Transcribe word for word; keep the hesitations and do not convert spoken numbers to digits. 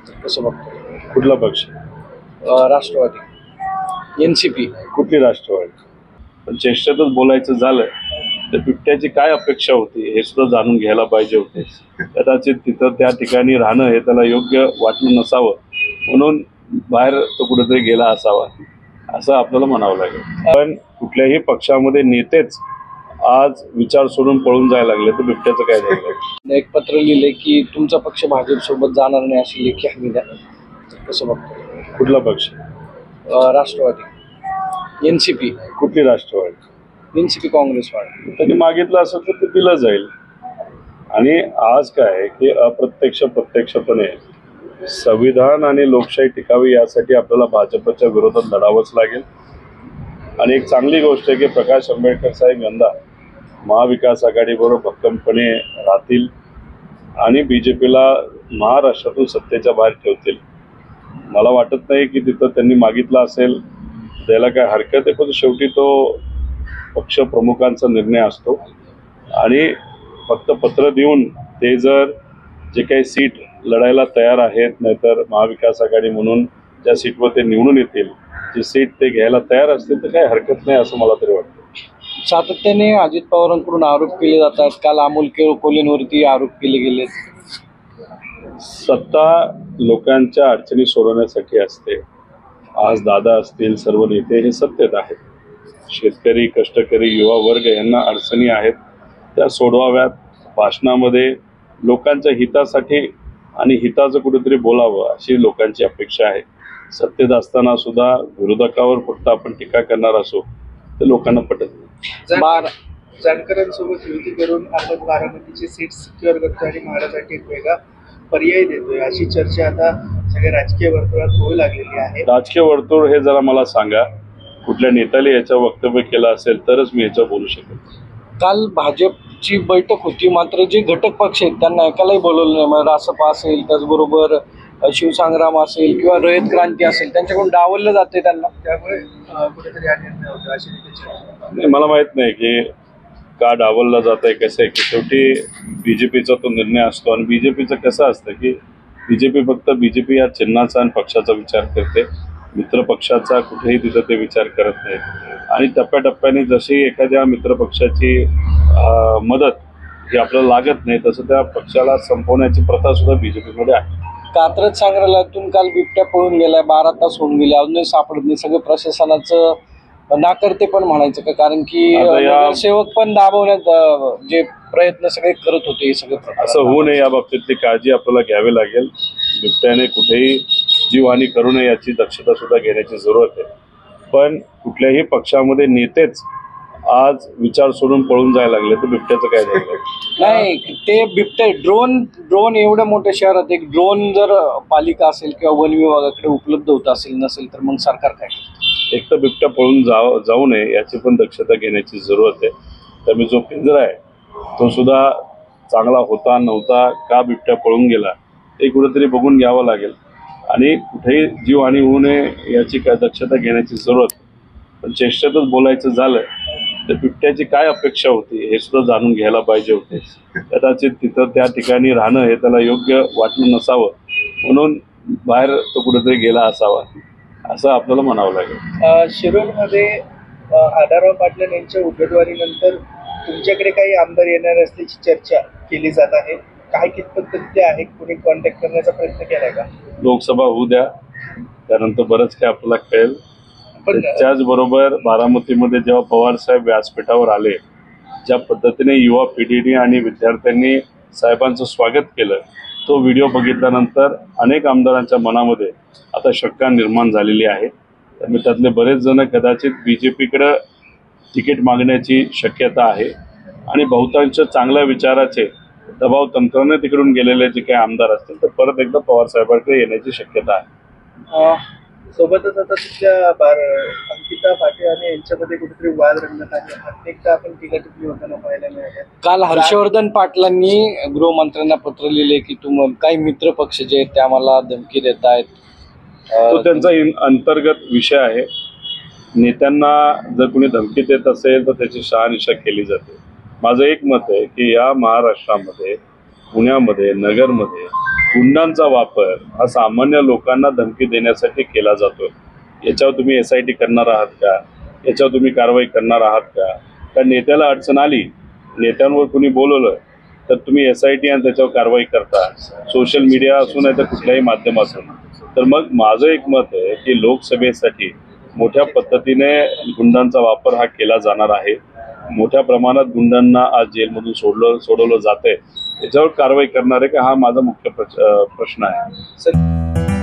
कसं बघतो? कुठला पक्ष? राष्ट्रवादी, एनसीपी. कुठली राष्ट्रवादी? पण चेष्टेतच बोलायचं झालं तर बिबट्याची काय अपेक्षा होती हे सुद्धा जाणून घ्यायला पाहिजे होते. कदाचित तिथं त्या ठिकाणी राहणं हे त्याला योग्य वाटलं नसावं म्हणून बाहेर तो कुठेतरी गेला असावा असं आपल्याला म्हणावं लागेल. पण कुठल्याही पक्षामध्ये नेतेच आज विचार सोडून पळून जायला लागले तर बिबट्याचं काय झालं? एक पत्र लिहिले की तुमचा पक्ष भाजप सोबत जाणार नाही अशी लेखी हमी द्या. कसं बघतो? कुठला पक्ष? राष्ट्रवादी, एनसीपी. कुठली राष्ट्रवादी? NCP Congress party. त्यांनी मागितलं असेल तर ते दिलं जाईल. आणि आज काय की अप्रत्यक्ष प्रत्यक्षपणे संविधान आणि लोकशाही टिकावी यासाठी आपल्याला भाजपच्या विरोधात लढावंच लागेल. आणि एक चांगली गोष्ट आहे की प्रकाश आंबेडकर साहेब यंदा महाविकास आघाडीबरोबर भक्कमपणे राहतील आणि बी जे पीला महाराष्ट्रातून सत्तेच्या बाहेर ठेवतील. मला वाटत नाही की तिथं त्यांनी मागितलं असेल द्यायला काय हरकत आहे, पण शेवटी तो पक्ष प्रमुखांचा निर्णय असतो. आणि फक्त पत्र देऊन ते जर जे काही सीट लढायला तयार आहेत नाहीतर महाविकास आघाडी म्हणून ज्या सीटवर ते निवडून येतील जी सीट ते घ्यायला तयार असतील तर काही हरकत नाही असं मला तरी वाटतं. सातत्याने अजित पवारांकडून आरोप केले जातात. काल अमोल कोल्हेंवरती आरोप केले गेले. सत्ता लोकांच्या अडचणी सोडवण्यासाठी असते. आज दादा असतील सर्व नेते हे सत्तेत आहेत. शेतकरी, कष्टकरी, युवा वर्ग यांना अडचणी आहेत त्या सोडवाव्यात. भाषणामध्ये लोकांच्या हितासाठी आणि हिताचं कुठेतरी बोलावं अशी लोकांची अपेक्षा आहे. सत्तेत असताना सुद्धा विरोधकावर फक्त आपण टीका करणार असो तर लोकांना पटत नाही. जानकरांसोबत युती करून आपण बारामतीची सीट सिक्युअर करतो आणि महाराष्ट्रासाठी एक वेगळा पर्याय देतोय अशी चर्चा आता सगळ्या राजकीय वर्तुळात होऊ लागलेली आहे. राजकीय वर्तुळ हे जरा मला सांगा कुठल्या नेत्याने याचं वक्तव्य केलं असेल तरच मी याचं बोलू शकेन. काल भाजपची बैठक होती मात्र जे घटक पक्ष आहेत त्यांना एकालाही बोलवलं नाही. म्हणजे रासपा असेल त्याचबरोबर शिवसंग्राम असेल किंवा रयत क्रांती असेल त्यांच्याकडून डावललं जाते त्यांना. त्यामुळे कुठेतरी हा निर्णय होतो अशी नाही. मला माहित नाही की का डावलला जात आहे कसं आहे की शेवटी बीजेपीचा तो निर्णय असतो. आणि बीजेपीचं कसं असतं की बीजेपी फक्त बीजेपी या चिन्हाचा आणि पक्षाचा विचार करते. मित्र पक्षाचा कुठेही तिथं ते विचार करत नाही. आणि टप्प्याटप्प्याने जशी एखाद्या मित्रपक्षाची मदत ही आपल्याला लागत नाही तसं त्या पक्षाला संपवण्याची प्रथा सुद्धा बीजेपीमध्ये आहे. कात्रज संग्रहालयातून काल बिबट्या पळून गेलाय. बारा तास होऊन गेले अजूनही सापडत नाही. सगळं प्रशासनाचं नाकर्ते पण म्हणायचं का? कारण की सेवक पण दाबवण्यात जे प्रयत्न सगळे करत होते. हे सगळं असं होऊ नये या बाबतीतली काळजी आपल्याला घ्यावी लागेल. बिबट्याने कुठेही जीवहानी करू नये याची दक्षता सुद्धा घेण्याची जरूरत आहे. पण कुठल्याही पक्षामध्ये नेतेच आज विचार सोडून पळून जायला लागले तर बिबट्याचं काय झालं? नाही ते बिबटे ड्रोन ड्रोन एवढ्या मोठ्या शहरात एक ड्रोन जर पालिका असेल किंवा वन विभागाकडे उपलब्ध होत असेल नसेल तर मग सरकार काय? एक तर बिबट्या पळून जाऊ जाऊ नये याची पण दक्षता घेण्याची जरूरत आहे. त्यामुळे जो पिंजरा आहे तो सुद्धा चांगला होता नव्हता का बिबट्या पळून गेला हे कुठेतरी बघून घ्यावं लागेल. आणि कुठेही जीवहानी होऊ नये याची काय दक्षता घेण्याची जरूरत. पण चेष्टेतच बोलायचं झालं तर बिबट्याची काय अपेक्षा होती हे सुद्धा जाणून घ्यायला पाहिजे होते. कदाचित तिथं त्या ठिकाणी राहणं हे त्याला योग्य वाटलं नसावं म्हणून बाहेर तो कुठेतरी गेला असावा असं आपल्याला म्हणावं लागेल. शिरोळमध्ये आढाराव पाटील यांच्या उमेदवारीनंतर तुमच्याकडे काही आमदार येणार असल्याची चर्चा केली जात आहे. काय कितपत तथ्य आहे? कोणी कॉन्टॅक्ट करण्याचा प्रयत्न केलाय का? लोकसभा होऊ द्या त्यानंतर बरंच काय आपल्याला कळेल. पण त्याचबरोबर बारामतीमध्ये जेव्हा पवार साहेब व्यासपीठावर आले ज्या पद्धतीने युवा पिढीने आणि विद्यार्थ्यांनी साहेबांचं स्वागत केलं तो व्हिडिओ बघितल्यानंतर अनेक आमदारांच्या मनामध्ये आता शंका निर्माण झालेली आहे. त्यामुळे त्यातले बरेच जण कदाचित बी जे पीकडं तिकीट मागण्याची शक्यता आहे. आणि बहुतांश चांगल्या विचाराचे दबाव तंत्राने तिकडून गेलेले जे काही आमदार असतील तर परत एकदा पवार साहेबांकडे येण्याची शक्यता आहे. सोबतच आता तिथल्या बार अंकिता पाटील आणि यांच्यामध्ये कुठेतरी वाद रंगत आहे. प्रत्येकदा आपण टीकाटिप्पणी होताना पाहायला मिळाल्या. काल हर्षवर्धन पाटलांनी गृहमंत्र्यांना पत्र लिहिले की तुम काही मित्र पक्ष जे आहेत ते आम्हाला धमकी देत आहेत. तो त्यांचा अंतर्गत विषय आहे. नेत्यांना जर कोणी धमकी देत असेल तर त्याची शहानिशा केली जाते. माझं एक मत आहे की या महाराष्ट्रामध्ये पुण्यामध्ये नगरमध्ये गुंडांचा वापर हा सामान्य लोकांना धमकी देण्यासाठी केला जातो. याच्यावर तुम्ही एस आय टी करणार आहात का? याच्यावर तुम्ही कारवाई करणार आहात का? त्या नेत्याला अडचण आली, नेत्यांवर कुणी बोलवलं तर तुम्ही एस आय टी आणि त्याच्यावर कारवाई करता, सोशल मीडिया असून नाही तर कुठल्याही माध्यम असून. तर मग माझं एक मत आहे की लोकसभेसाठी मोठ्या पद्धतीने गुंडांचा वापर हा केला जाणार आहे. मोठ्या प्रमाणात गुंडांना आज जेलमधून सोडलं सोडवलं जातंय. याच्यावर कारवाई करणार आहे का, हा माझा मुख्य प्रश्न आहे.